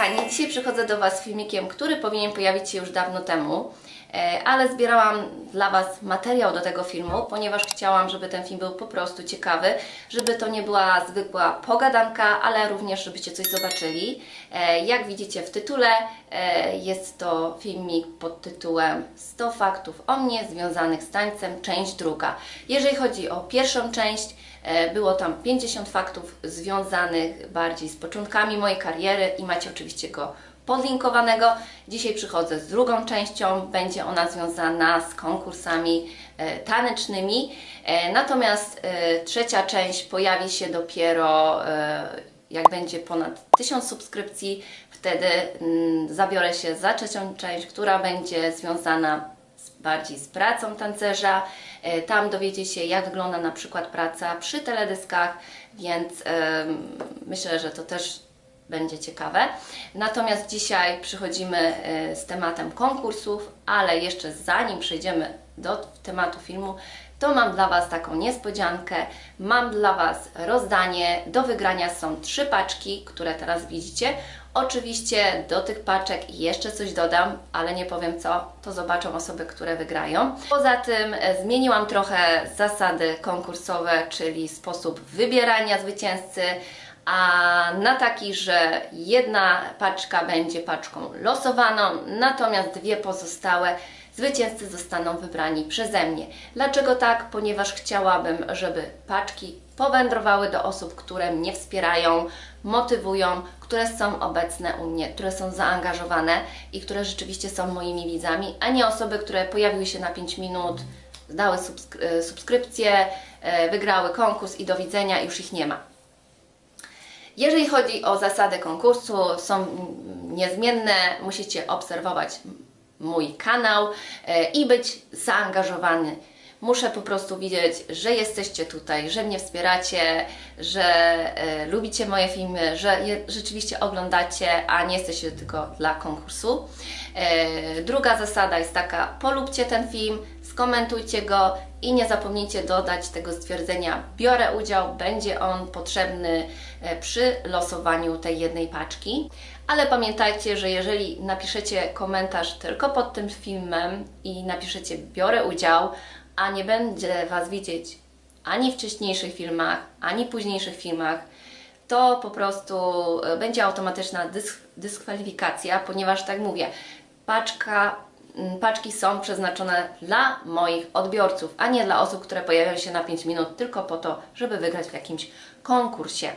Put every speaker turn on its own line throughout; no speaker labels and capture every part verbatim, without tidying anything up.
kochani, dzisiaj przychodzę do Was z filmikiem, który powinien pojawić się już dawno temu, ale zbierałam dla Was materiał do tego filmu, ponieważ chciałam, żeby ten film był po prostu ciekawy, żeby to nie była zwykła pogadanka, ale również żebyście coś zobaczyli. Jak widzicie w tytule, jest to filmik pod tytułem sto faktów o mnie związanych z tańcem, część druga. Jeżeli chodzi o pierwszą część, było tam pięćdziesiąt faktów związanych bardziej z początkami mojej kariery i macie oczywiście go podlinkowanego. Dzisiaj przychodzę z drugą częścią, będzie ona związana z konkursami e, tanecznymi. E, natomiast e, trzecia część pojawi się dopiero e, jak będzie ponad tysiąc subskrypcji. Wtedy mm, zabiorę się za trzecią część, która będzie związana z, bardziej z pracą tancerza. E, tam dowiecie się, jak wygląda na przykład praca przy teledyskach, więc e, myślę, że to też będzie ciekawe. Natomiast dzisiaj przychodzimy z tematem konkursów, ale jeszcze zanim przejdziemy do tematu filmu, to mam dla Was taką niespodziankę. Mam dla Was rozdanie. Do wygrania są trzy paczki, które teraz widzicie. Oczywiście do tych paczek jeszcze coś dodam, ale nie powiem co, to zobaczą osoby, które wygrają. Poza tym zmieniłam trochę zasady konkursowe, czyli sposób wybierania zwycięzcy, a na taki, że jedna paczka będzie paczką losowaną, natomiast dwie pozostałe zwycięzcy zostaną wybrani przeze mnie. Dlaczego tak? Ponieważ chciałabym, żeby paczki powędrowały do osób, które mnie wspierają, motywują, które są obecne u mnie, które są zaangażowane i które rzeczywiście są moimi widzami, a nie osoby, które pojawiły się na pięć minut, zdały subskry subskrypcję, wygrały konkurs i do widzenia, już ich nie ma. Jeżeli chodzi o zasady konkursu, są niezmienne, musicie obserwować mój kanał i być zaangażowany. Muszę po prostu widzieć, że jesteście tutaj, że mnie wspieracie, że e, lubicie moje filmy, że je rzeczywiście oglądacie, a nie jesteście tylko dla konkursu. E, druga zasada jest taka, polubcie ten film, skomentujcie go i nie zapomnijcie dodać tego stwierdzenia biorę udział, będzie on potrzebny e, przy losowaniu tej jednej paczki. Ale pamiętajcie, że jeżeli napiszecie komentarz tylko pod tym filmem i napiszecie biorę udział, a nie będzie Was widzieć ani w wcześniejszych filmach, ani w późniejszych filmach, to po prostu będzie automatyczna dysk dyskwalifikacja, ponieważ tak mówię, paczka, paczki są przeznaczone dla moich odbiorców, a nie dla osób, które pojawiają się na pięć minut tylko po to, żeby wygrać w jakimś konkursie.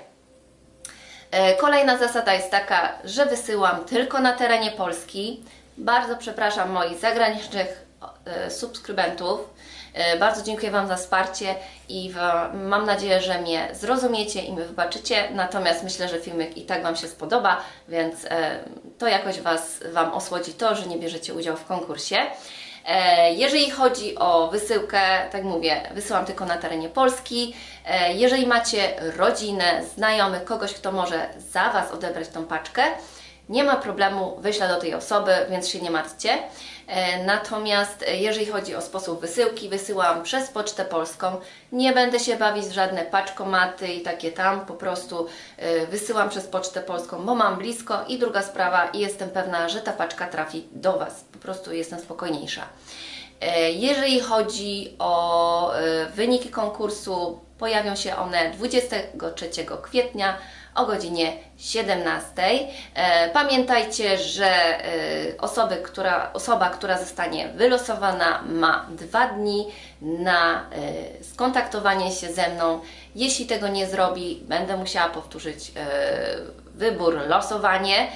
Kolejna zasada jest taka, że wysyłam tylko na terenie Polski. Bardzo przepraszam moich zagranicznych subskrybentów. Bardzo dziękuję Wam za wsparcie i mam nadzieję, że mnie zrozumiecie i mnie wybaczycie. Natomiast myślę, że filmik i tak Wam się spodoba, więc to jakoś Was, Wam osłodzi to, że nie bierzecie udziału w konkursie. Jeżeli chodzi o wysyłkę, tak mówię, wysyłam tylko na terenie Polski. Jeżeli macie rodzinę, znajomych, kogoś, kto może za Was odebrać tą paczkę, nie ma problemu, wyślę do tej osoby, więc się nie martwcie. Natomiast jeżeli chodzi o sposób wysyłki, wysyłam przez Pocztę Polską. Nie będę się bawić w żadne paczkomaty i takie tam, po prostu wysyłam przez Pocztę Polską, bo mam blisko i druga sprawa i jestem pewna, że ta paczka trafi do Was. Po prostu jestem spokojniejsza. Jeżeli chodzi o wyniki konkursu, pojawią się one dwudziestego trzeciego kwietnia o godzinie siedemnastej. Pamiętajcie, że osoby, która, osoba, która zostanie wylosowana, ma dwa dni na skontaktowanie się ze mną. Jeśli tego nie zrobi, będę musiała powtórzyć wybór, losowanie.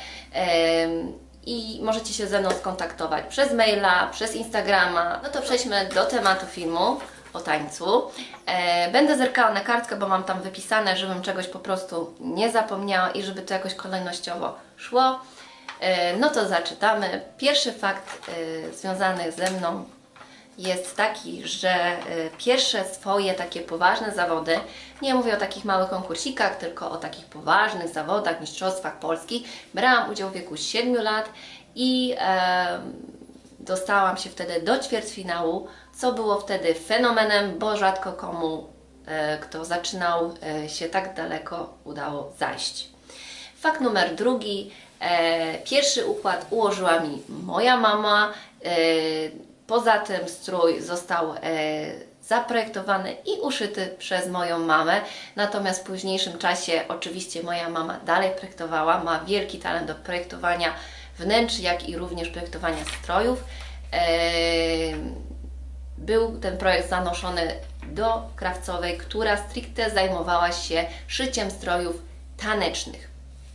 I możecie się ze mną skontaktować przez maila, przez Instagrama. No to przejdźmy do tematu filmu o tańcu. E, będę zerkała na kartkę, bo mam tam wypisane, żebym czegoś po prostu nie zapomniała i żeby to jakoś kolejnościowo szło. E, no to zaczynamy. Pierwszy fakt e, związany ze mną jest taki, że e, pierwsze swoje takie poważne zawody, nie mówię o takich małych konkursikach, tylko o takich poważnych zawodach, mistrzostwach Polski, brałam udział w wieku siedmiu lat i e, dostałam się wtedy do ćwierćfinału, co było wtedy fenomenem, bo rzadko komu, e, kto zaczynał e, się tak daleko, udało zajść. Fakt numer drugi. Pierwszy układ ułożyła mi moja mama. Poza tym strój został zaprojektowany i uszyty przez moją mamę, natomiast w późniejszym czasie oczywiście moja mama dalej projektowała, ma wielki talent do projektowania wnętrz, jak i również projektowania strojów. Był ten projekt zanoszony do krawcowej, która stricte zajmowała się szyciem strojów tanecznych.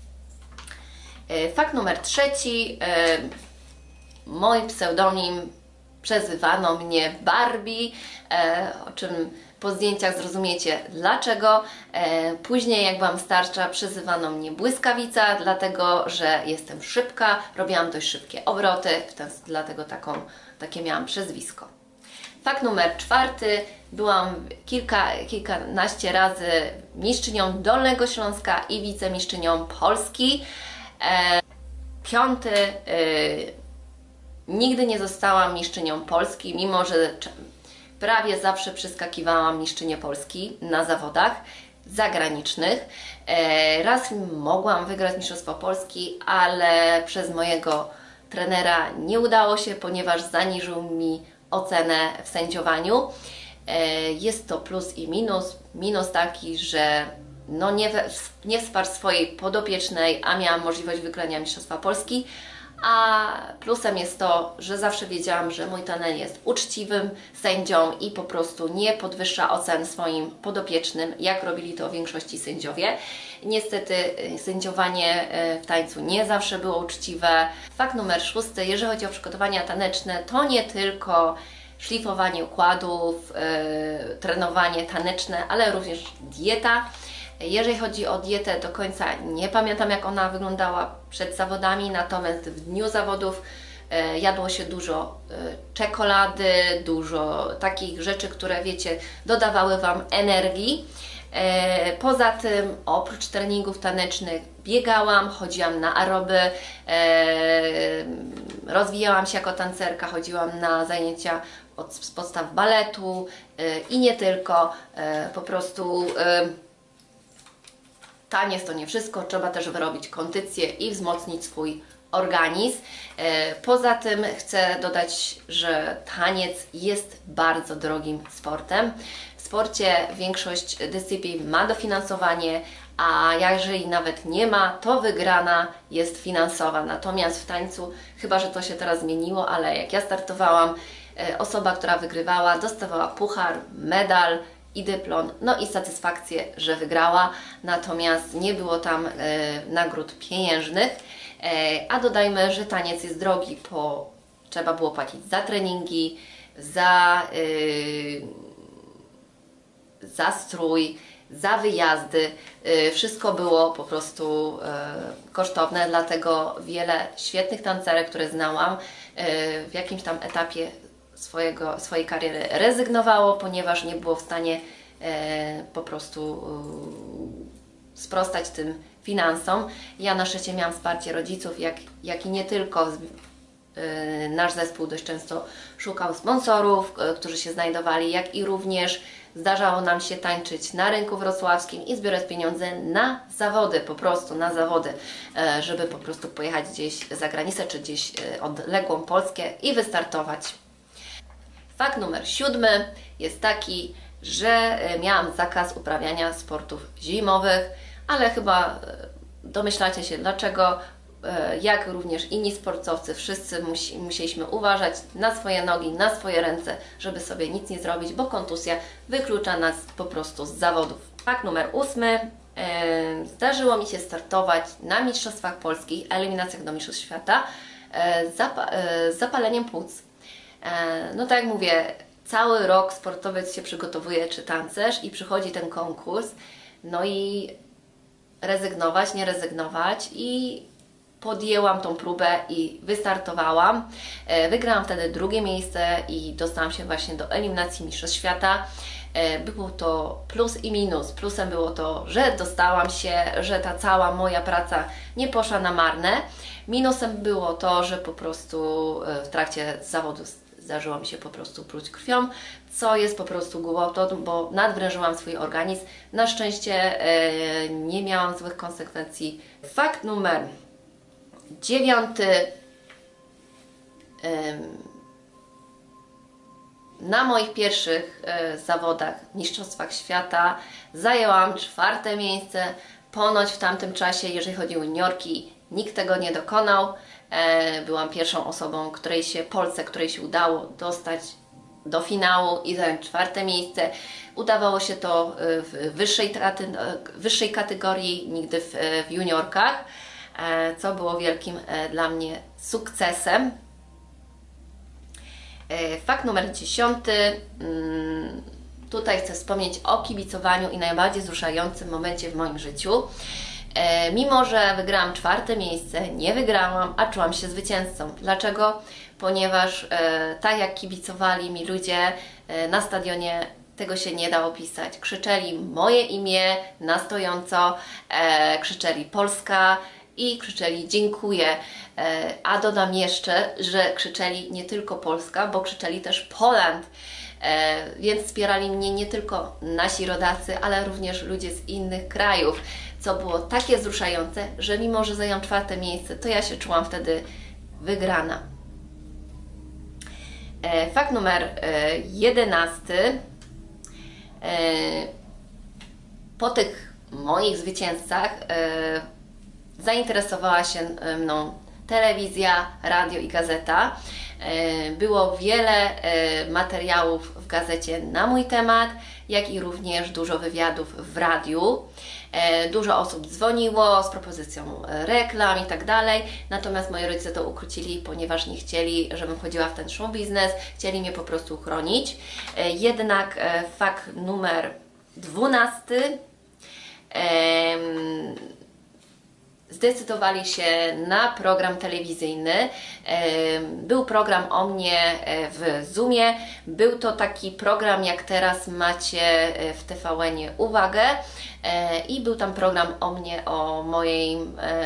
Fakt numer trzeci. Mój pseudonim, przezywano mnie Barbie, o czym po zdjęciach zrozumiecie dlaczego. Później, jak byłam starsza, przezywano mnie Błyskawica, dlatego że jestem szybka, robiłam dość szybkie obroty, dlatego taką, takie miałam przezwisko. Fakt numer czwarty. Byłam kilka, kilkanaście razy mistrzynią Dolnego Śląska i wicemistrzynią Polski. Piąty. Nigdy nie zostałam mistrzynią Polski, mimo że prawie zawsze przeskakiwałam mistrzynię Polski na zawodach zagranicznych. Raz mogłam wygrać Mistrzostwo Polski, ale przez mojego trenera nie udało się, ponieważ zaniżył mi ocenę w sędziowaniu. Jest to plus i minus. Minus taki, że no nie, nie wsparł swojej podopiecznej, a miałam możliwość wygrania Mistrzostwa Polski. A plusem jest to, że zawsze wiedziałam, że mój trener jest uczciwym sędzią i po prostu nie podwyższa ocen swoim podopiecznym, jak robili to w większości sędziowie. Niestety sędziowanie w tańcu nie zawsze było uczciwe. Fakt numer szósty. Jeżeli chodzi o przygotowania taneczne, to nie tylko szlifowanie układów, yy, trenowanie taneczne, ale również dieta. Jeżeli chodzi o dietę, do końca nie pamiętam, jak ona wyglądała przed zawodami, natomiast w dniu zawodów e, jadło się dużo e, czekolady, dużo takich rzeczy, które wiecie, dodawały Wam energii. E, poza tym, oprócz treningów tanecznych, biegałam, chodziłam na aeroby, e, rozwijałam się jako tancerka, chodziłam na zajęcia od, z podstaw baletu e, i nie tylko, e, po prostu e, taniec to nie wszystko, trzeba też wyrobić kondycję i wzmocnić swój organizm. Poza tym chcę dodać, że taniec jest bardzo drogim sportem. W sporcie większość dyscyplin ma dofinansowanie, a jeżeli nawet nie ma, to wygrana jest finansowa. Natomiast w tańcu, chyba że to się teraz zmieniło, ale jak ja startowałam, osoba, która wygrywała, dostawała puchar, medal i dyplom, no i satysfakcję, że wygrała, natomiast nie było tam e, nagród pieniężnych, e, a dodajmy, że taniec jest drogi, bo trzeba było płacić za treningi, za, e, za strój, za wyjazdy, e, wszystko było po prostu e, kosztowne, dlatego wiele świetnych tancerek, które znałam, e, w jakimś tam etapie Swojego, swojej kariery rezygnowało, ponieważ nie było w stanie e, po prostu e, sprostać tym finansom. Ja na szczęście miałam wsparcie rodziców, jak, jak i nie tylko. E, nasz zespół dość często szukał sponsorów, e, którzy się znajdowali, jak i również zdarzało nam się tańczyć na rynku wrocławskim i zbierać pieniądze na zawody, po prostu na zawody, e, żeby po prostu pojechać gdzieś za granicę, czy gdzieś e, odległą Polskę i wystartować. Fakt numer siódmy jest taki, że miałam zakaz uprawiania sportów zimowych, ale chyba domyślacie się dlaczego. Jak również inni sportowcy, wszyscy musi, musieliśmy uważać na swoje nogi, na swoje ręce, żeby sobie nic nie zrobić, bo kontuzja wyklucza nas po prostu z zawodów. Fakt numer ósmy. Zdarzyło mi się startować na Mistrzostwach Polskich, eliminacjach do Mistrzostw Świata z zapaleniem płuc. No tak jak mówię, cały rok sportowiec się przygotowuje, czy tancerz, i przychodzi ten konkurs, no i rezygnować, nie rezygnować, i podjęłam tą próbę i wystartowałam. Wygrałam wtedy drugie miejsce i dostałam się właśnie do eliminacji Mistrzostw Świata. Było to plus i minus. Plusem było to, że dostałam się, że ta cała moja praca nie poszła na marne. Minusem było to, że po prostu w trakcie zawodu zdarzyło mi się po prostu pluć krwią, co jest po prostu głupotą, bo nadwrężyłam swój organizm. Na szczęście e, nie miałam złych konsekwencji. Fakt numer dziewiąty. Na moich pierwszych e, zawodach, mistrzostwach świata, zajęłam czwarte miejsce. Ponoć w tamtym czasie, jeżeli chodzi o juniorki, nikt tego nie dokonał. E, byłam pierwszą osobą, której się, Polsce, której się udało dostać do finału i zająć czwarte miejsce. Udawało się to w wyższej, wyższej kategorii, nigdy w, w juniorkach, e, co było wielkim e, dla mnie sukcesem. Fakt numer dziesiąty. Tutaj chcę wspomnieć o kibicowaniu i najbardziej wzruszającym momencie w moim życiu. Mimo że wygrałam czwarte miejsce, nie wygrałam, a czułam się zwycięzcą. Dlaczego? Ponieważ tak jak kibicowali mi ludzie na stadionie, tego się nie da opisać. Krzyczeli moje imię na stojąco, krzyczeli Polska i krzyczeli dziękuję. A dodam jeszcze, że krzyczeli nie tylko Polska, bo krzyczeli też Poland. Więc wspierali mnie nie tylko nasi rodacy, ale również ludzie z innych krajów, co było takie wzruszające, że mimo, że zajęłam czwarte miejsce, to ja się czułam wtedy wygrana. Fakt numer jedenasty. Po tych moich zwycięzcach zainteresowała się mną telewizja, radio i gazeta. Było wiele materiałów w gazecie na mój temat, jak i również dużo wywiadów w radiu. Dużo osób dzwoniło z propozycją reklam i tak dalej, natomiast moi rodzice to ukrócili, ponieważ nie chcieli, żebym chodziła w ten show biznes, chcieli mnie po prostu uchronić. Jednak fakt numer dwunasty. Zdecydowali się na program telewizyjny. Był program o mnie w Zoomie. Był to taki program, jak teraz macie w T V N-ie Uwagę. I był tam program o mnie, o mojej,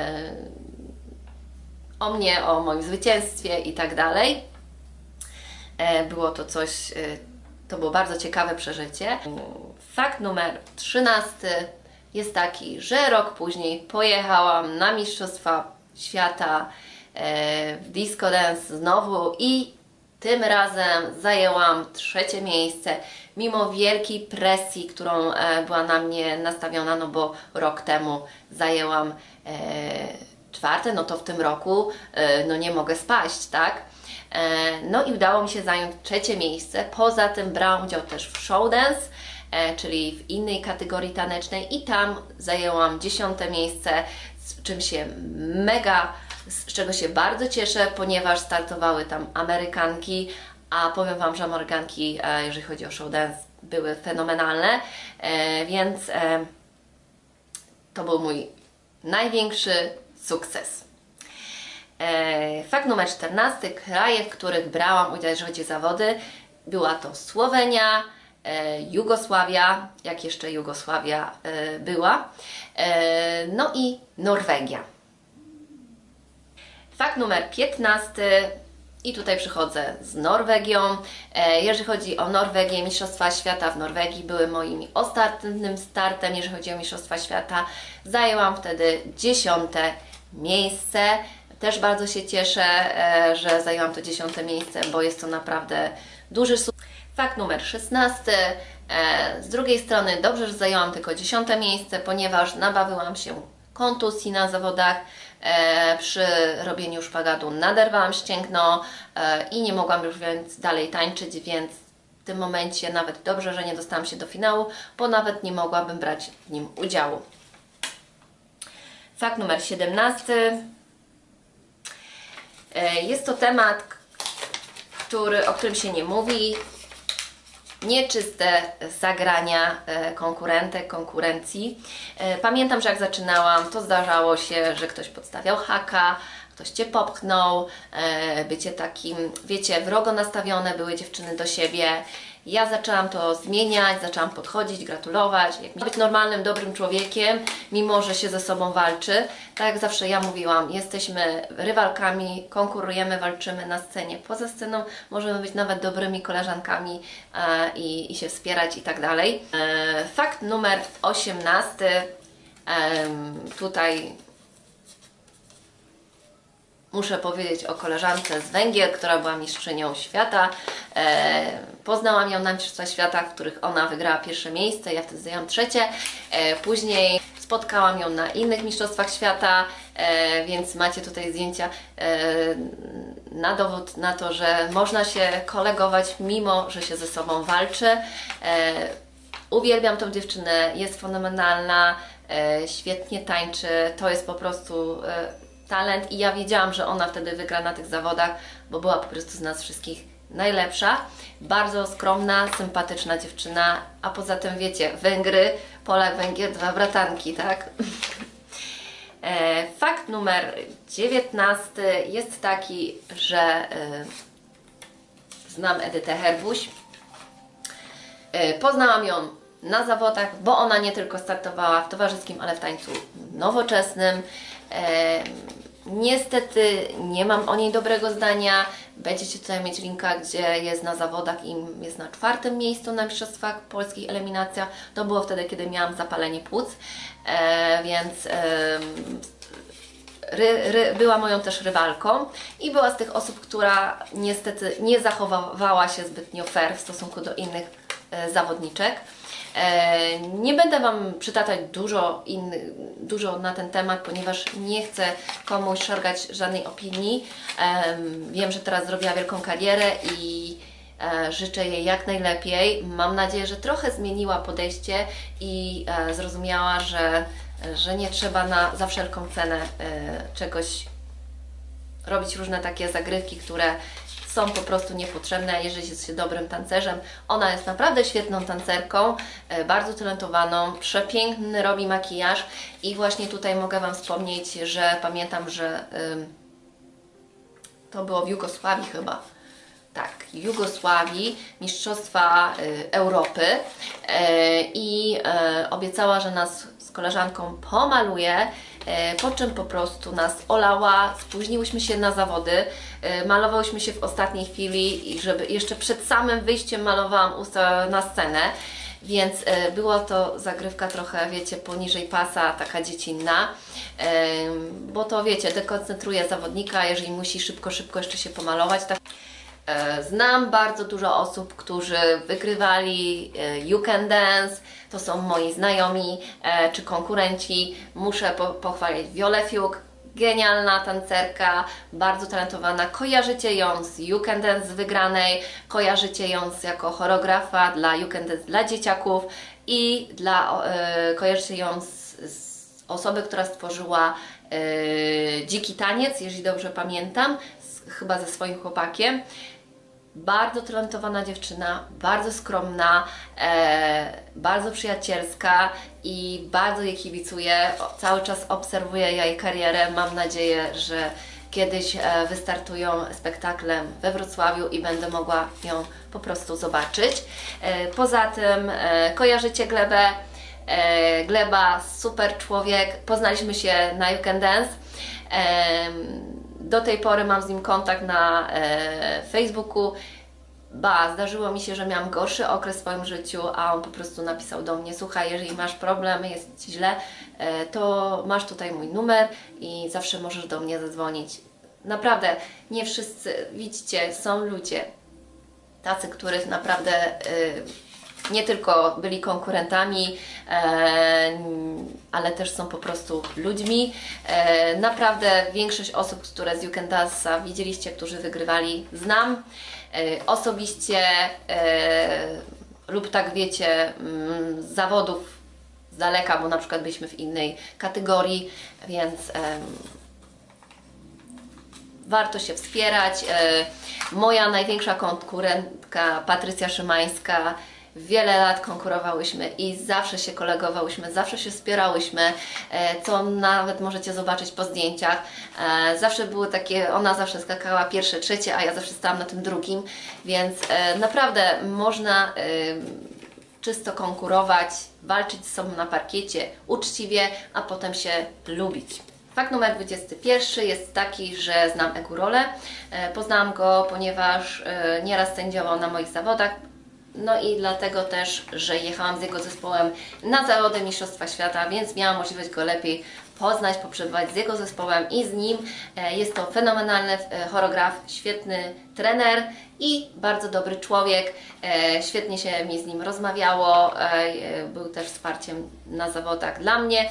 o mnie, o moim zwycięstwie i tak dalej. Było to coś, to było bardzo ciekawe przeżycie. Fakt numer trzynasty. Jest taki, że rok później pojechałam na Mistrzostwa Świata w disco dance znowu i tym razem zajęłam trzecie miejsce, mimo wielkiej presji, którą była na mnie nastawiona, no bo rok temu zajęłam czwarte, no to w tym roku no nie mogę spaść, tak? No i udało mi się zająć trzecie miejsce. Poza tym brałam udział też w show dance, czyli w innej kategorii tanecznej i tam zajęłam dziesiąte miejsce, z czym się mega, z czego się bardzo cieszę, ponieważ startowały tam Amerykanki, a powiem Wam, że Amerykanki, jeżeli chodzi o show dance, były fenomenalne, więc to był mój największy sukces. Fakt numer czternasty. Kraje, w których brałam udział, jeżeli chodzi o zawody, była to Słowenia, Jugosławia, jak jeszcze Jugosławia była, no i Norwegia. Fakt numer piętnasty. I tutaj przychodzę z Norwegią. Jeżeli chodzi o Norwegię, Mistrzostwa Świata w Norwegii były moim ostatnim startem. Jeżeli chodzi o Mistrzostwa Świata, zajęłam wtedy dziesiąte miejsce. Też bardzo się cieszę, że zajęłam to dziesiąte miejsce, bo jest to naprawdę duży sukces. Fakt numer szesnasty. Z drugiej strony dobrze, że zajęłam tylko dziesiąte miejsce, ponieważ nabawiłam się kontuzji na zawodach. Przy robieniu szpagatu naderwałam ścięgno i nie mogłam już więc dalej tańczyć, więc w tym momencie nawet dobrze, że nie dostałam się do finału, bo nawet nie mogłabym brać w nim udziału. Fakt numer siedemnasty. Jest to temat, który, o którym się nie mówi. Nieczyste zagrania konkurentek, konkurencji. Pamiętam, że jak zaczynałam, to zdarzało się, że ktoś podstawiał haka, ktoś Cię popchnął, bycie takim, wiecie, wrogo nastawione były dziewczyny do siebie. Ja zaczęłam to zmieniać, zaczęłam podchodzić, gratulować, jak być normalnym, dobrym człowiekiem, mimo że się ze sobą walczy. Tak jak zawsze ja mówiłam, jesteśmy rywalkami, konkurujemy, walczymy na scenie. Poza sceną możemy być nawet dobrymi koleżankami e, i, i się wspierać i tak dalej. E, fakt numer osiemnasty. E, tutaj muszę powiedzieć o koleżance z Węgier, która była mistrzynią świata. E, poznałam ją na Mistrzostwach Świata, w których ona wygrała pierwsze miejsce, ja wtedy zajęłam trzecie. E, później spotkałam ją na innych Mistrzostwach Świata, e, więc macie tutaj zdjęcia e, na dowód na to, że można się kolegować, mimo że się ze sobą walczy. E, uwielbiam tą dziewczynę, jest fenomenalna, e, świetnie tańczy, to jest po prostu e, talent i ja wiedziałam, że ona wtedy wygra na tych zawodach, bo była po prostu z nas wszystkich najlepsza. Bardzo skromna, sympatyczna dziewczyna, a poza tym wiecie, Węgry, Polak, Węgier, dwa bratanki, tak? e, fakt numer dziewiętnasty jest taki, że e, znam Edytę Herbuś. E, poznałam ją na zawodach, bo ona nie tylko startowała w towarzyskim, ale w tańcu nowoczesnym. E, niestety nie mam o niej dobrego zdania. Będziecie tutaj mieć linka, gdzie jest na zawodach i jest na czwartym miejscu na Mistrzostwach Polskich eliminacja. To było wtedy, kiedy miałam zapalenie płuc, e, więc e, ry, ry, była moją też rywalką i była z tych osób, która niestety nie zachowywała się zbytnio fair w stosunku do innych e, zawodniczek. E, nie będę Wam przytaczać dużo, in, dużo na ten temat, ponieważ nie chcę komuś szargać żadnej opinii. E, wiem, że teraz zrobiła wielką karierę i e, życzę jej jak najlepiej. Mam nadzieję, że trochę zmieniła podejście i e, zrozumiała, że, że nie trzeba na, za wszelką cenę e, czegoś robić, różne takie zagrywki, które są po prostu niepotrzebne, jeżeli jest się dobrym tancerzem. Ona jest naprawdę świetną tancerką, bardzo talentowaną, przepiękny robi makijaż i właśnie tutaj mogę Wam wspomnieć, że pamiętam, że ym, to było w Jugosławii chyba. Tak, Jugosławii, Mistrzostwa y, Europy y, i y, obiecała, że nas z koleżanką pomaluje, po czym po prostu nas olała, spóźniłyśmy się na zawody, malowałyśmy się w ostatniej chwili i żeby jeszcze przed samym wyjściem malowałam usta na scenę, więc była to zagrywka trochę, wiecie, poniżej pasa, taka dziecinna, bo to, wiecie, dekoncentruje zawodnika, jeżeli musi szybko, szybko jeszcze się pomalować. Znam bardzo dużo osób, którzy wygrywali You Can Dance, to są moi znajomi czy konkurenci. Muszę po pochwalić Violę Fiuk, genialna tancerka, bardzo talentowana. Kojarzycie ją z You Can Dance z wygranej, kojarzycie ją jako choreografa dla You Can Dance dla dzieciaków i dla, e, kojarzycie ją z, z osoby, która stworzyła e, Dziki Taniec, jeżeli dobrze pamiętam, z, chyba ze swoim chłopakiem. Bardzo talentowana dziewczyna, bardzo skromna, e, bardzo przyjacielska i bardzo jej kibicuję. O, cały czas obserwuję jej karierę. Mam nadzieję, że kiedyś e, wystartują spektaklem we Wrocławiu i będę mogła ją po prostu zobaczyć. E, poza tym e, kojarzycie Glebę. E, Gleba, super człowiek. Poznaliśmy się na You Can Dance. E, Do tej pory mam z nim kontakt na e, Facebooku. Ba, zdarzyło mi się, że miałam gorszy okres w swoim życiu, a on po prostu napisał do mnie: słuchaj, jeżeli masz problemy, jest Ci źle, e, to masz tutaj mój numer i zawsze możesz do mnie zadzwonić. Naprawdę, nie wszyscy, widzicie, są ludzie tacy, których naprawdę e, nie tylko byli konkurentami, e, ale też są po prostu ludźmi. E, naprawdę większość osób, które z You Can Dance'a widzieliście, którzy wygrywali, znam e, osobiście e, lub tak wiecie, m, z zawodów z daleka, bo na przykład byliśmy w innej kategorii, więc e, warto się wspierać. E, moja największa konkurentka, Patrycja Szymańska, wiele lat konkurowałyśmy i zawsze się kolegowałyśmy, zawsze się wspierałyśmy, co nawet możecie zobaczyć po zdjęciach. Zawsze były takie, ona zawsze skakała pierwsze, trzecie, a ja zawsze stałam na tym drugim, więc naprawdę można czysto konkurować, walczyć z sobą na parkiecie uczciwie, a potem się lubić. Fakt numer dwudziesty pierwszy jest taki, że znam Egurolę. Poznałam go, ponieważ nieraz sędziował na moich zawodach. No i dlatego też, że jechałam z jego zespołem na zawody Mistrzostwa Świata, więc miałam możliwość go lepiej poznać, poprzebywać z jego zespołem i z nim. Jest to fenomenalny choreograf, świetny trener i bardzo dobry człowiek. Świetnie się mi z nim rozmawiało, był też wsparciem na zawodach dla mnie.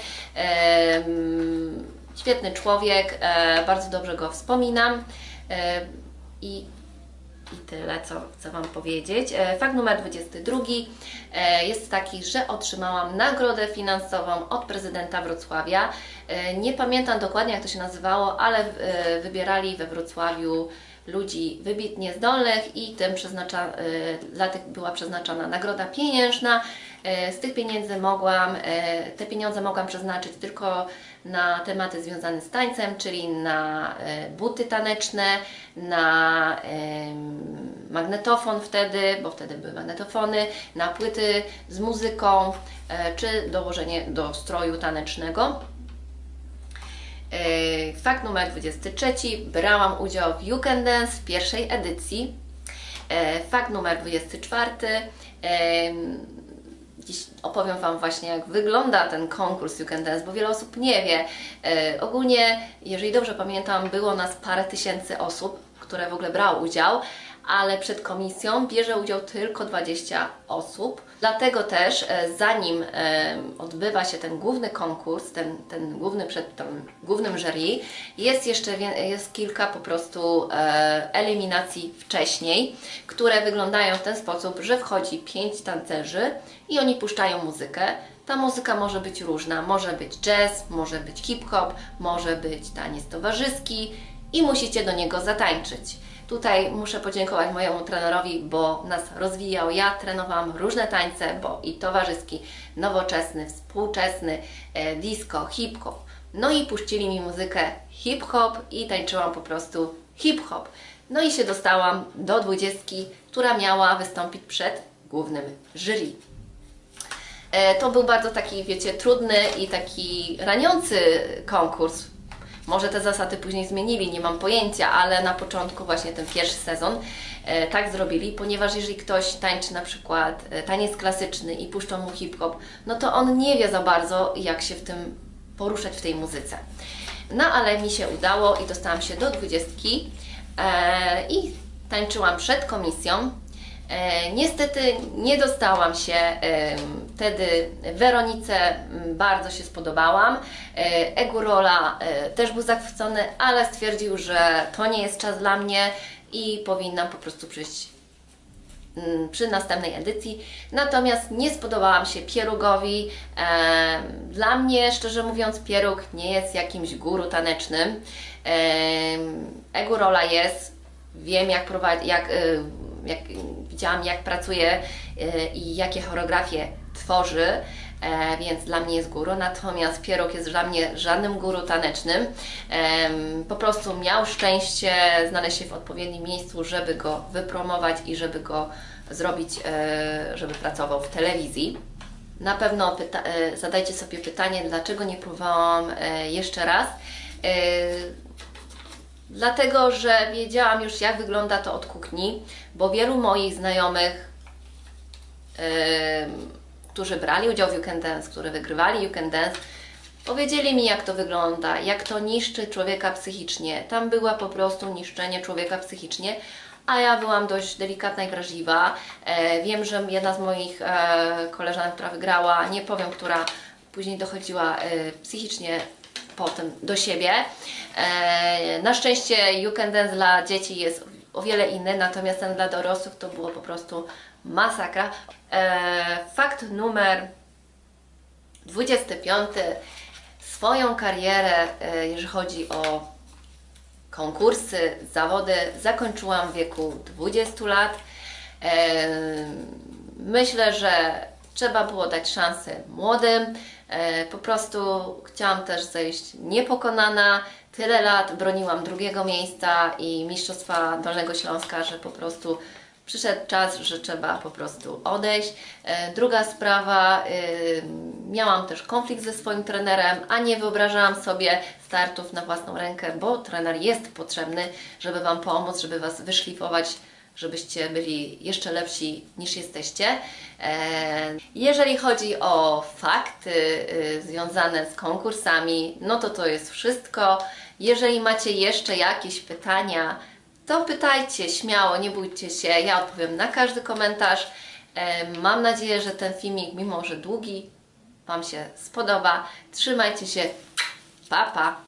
Świetny człowiek, bardzo dobrze go wspominam i I tyle, co chcę Wam powiedzieć. Fakt numer dwudziesty drugi jest taki, że otrzymałam nagrodę finansową od prezydenta Wrocławia. Nie pamiętam dokładnie, jak to się nazywało, ale wybierali we Wrocławiu ludzi wybitnie zdolnych i tym przeznacza, dla tych była przeznaczona nagroda pieniężna. Z tych pieniędzy mogłam, te pieniądze mogłam przeznaczyć tylko na tematy związane z tańcem, czyli na buty taneczne, na magnetofon wtedy, bo wtedy były magnetofony, na płyty z muzyką, czy dołożenie do stroju tanecznego. Fakt numer dwudziesty trzeci. Brałam udział w You Can Dance w pierwszej edycji. Fakt numer dwudziesty czwarty. Dziś opowiem Wam właśnie, jak wygląda ten konkurs You Can Dance, bo wiele osób nie wie. Ogólnie, jeżeli dobrze pamiętam, było nas parę tysięcy osób, które w ogóle brało udział, ale przed komisją bierze udział tylko dwadzieścia osób. Dlatego też, zanim odbywa się ten główny konkurs, ten, ten główny przed tym głównym jury, jest jeszcze jest kilka po prostu eliminacji wcześniej, które wyglądają w ten sposób, że wchodzi pięć tancerzy i oni puszczają muzykę. Ta muzyka może być różna, może być jazz, może być hip-hop, może być taniec towarzyski i musicie do niego zatańczyć. Tutaj muszę podziękować mojemu trenerowi, bo nas rozwijał. Ja trenowałam różne tańce, bo i towarzyski, nowoczesny, współczesny, disco, hip-hop. No i puścili mi muzykę hip-hop i tańczyłam po prostu hip-hop. No i się dostałam do dwudziestki, która miała wystąpić przed głównym jury. To był bardzo taki, wiecie, trudny i taki raniący konkurs. Może te zasady później zmienili, nie mam pojęcia, ale na początku właśnie ten pierwszy sezon e, tak zrobili, ponieważ jeżeli ktoś tańczy na przykład e, taniec klasyczny i puszczą mu hip-hop, no to on nie wie za bardzo, jak się w tym poruszać w tej muzyce. No ale mi się udało i dostałam się do dwudziestki e, i tańczyłam przed komisją. E, niestety nie dostałam się e, wtedy Weronice, bardzo się spodobałam. E, Egurola e, też był zachwycony, ale stwierdził, że to nie jest czas dla mnie i powinnam po prostu przyjść m, przy następnej edycji. Natomiast nie spodobałam się Pierugowi. E, dla mnie, szczerze mówiąc, Pierug nie jest jakimś guru tanecznym. E, Egurola jest, wiem jak prowadzi, jak Jak, widziałam, jak pracuje i jakie choreografie tworzy, więc dla mnie jest guru, natomiast Pierog jest dla mnie żadnym guru tanecznym. Po prostu miał szczęście znaleźć się w odpowiednim miejscu, żeby go wypromować i żeby go zrobić, żeby pracował w telewizji. Na pewno zadajcie sobie pytanie, dlaczego nie próbowałam jeszcze raz. Dlatego, że wiedziałam już, jak wygląda to od kuchni, bo wielu moich znajomych, yy, którzy brali udział w You Can Dance, którzy wygrywali You Can Dance, powiedzieli mi, jak to wygląda, jak to niszczy człowieka psychicznie. Tam była po prostu niszczenie człowieka psychicznie, a ja byłam dość delikatna i wrażliwa. E, wiem, że jedna z moich e, koleżanek, która wygrała, nie powiem, która później dochodziła e, psychicznie potem do siebie. E, na szczęście You Can Dance dla dzieci jest o wiele inny, natomiast ten dla dorosłych to było po prostu masakra. E, fakt numer dwudziesty piąty. Swoją karierę, e, jeżeli chodzi o konkursy, zawody, zakończyłam w wieku dwudziestu lat. E, myślę, że trzeba było dać szansę młodym. E, po prostu chciałam też zejść niepokonana. Tyle lat broniłam drugiego miejsca i Mistrzostwa Dolnego Śląska, że po prostu przyszedł czas, że trzeba po prostu odejść. E, druga sprawa, e, miałam też konflikt ze swoim trenerem, a nie wyobrażałam sobie startów na własną rękę, bo trener jest potrzebny, żeby Wam pomóc, żeby Was wyszlifować żebyście byli jeszcze lepsi niż jesteście. Jeżeli chodzi o fakty związane z konkursami, no to to jest wszystko. Jeżeli macie jeszcze jakieś pytania, to pytajcie śmiało, nie bójcie się, ja odpowiem na każdy komentarz. Mam nadzieję, że ten filmik, mimo że długi, Wam się spodoba. Trzymajcie się, pa pa!